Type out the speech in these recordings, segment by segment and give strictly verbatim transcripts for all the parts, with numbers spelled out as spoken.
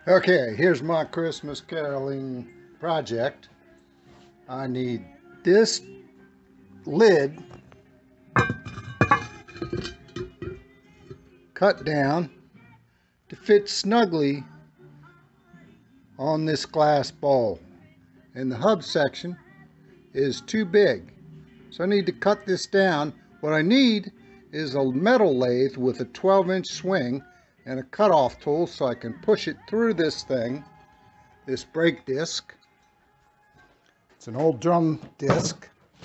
Okay, here's my Christmas caroling project. I need this lid cut down to fit snugly on this glass bowl, and the hub section is too big, so I need to cut this down. What I need is a metal lathe with a twelve inch swing and a cutoff tool so I can push it through this thing, this brake disc. It's an old drum disc,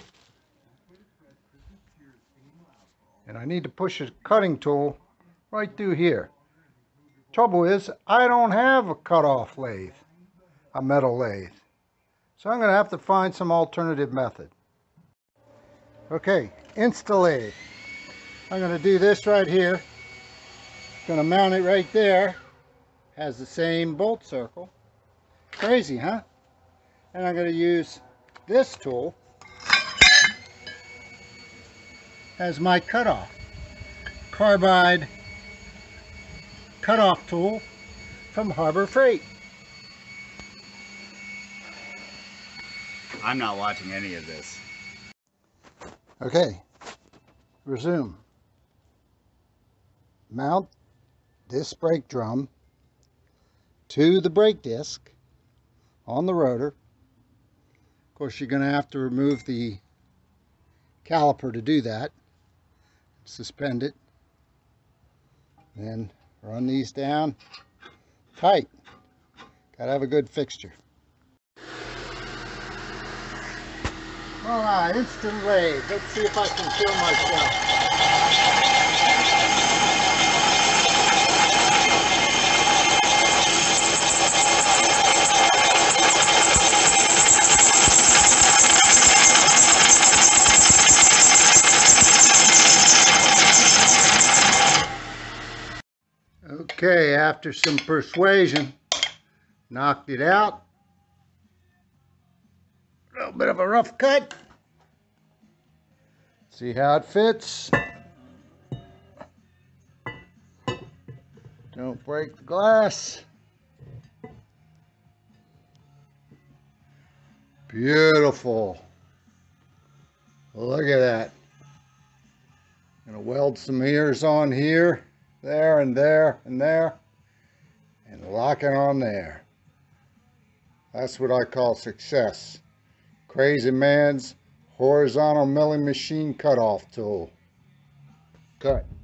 and I need to push a cutting tool right through here. Trouble is, I don't have a cutoff lathe, a metal lathe, so I'm going to have to find some alternative method. Okay, Insta-lathe. I'm going to do this right here. Going to mount it right there. Has the same bolt circle. Crazy, huh? And I'm going to use this tool as my cutoff. Carbide cutoff tool from Harbor Freight. I'm not watching any of this. Okay, resume. Mount this brake drum to the brake disc on the rotor. Of course, you're going to have to remove the caliper to do that. Suspend it. Then run these down tight. Got to have a good fixture. All right, instant lathe. Let's see if I can kill myself. Okay, after some persuasion, knocked it out. A little bit of a rough cut. See how it fits. Don't break the glass. Beautiful. Look at that. Gonna weld some ears on here, there and there and there, and lock it on there. That's what I call success. Crazy Man's horizontal milling machine cutoff tool. Cut.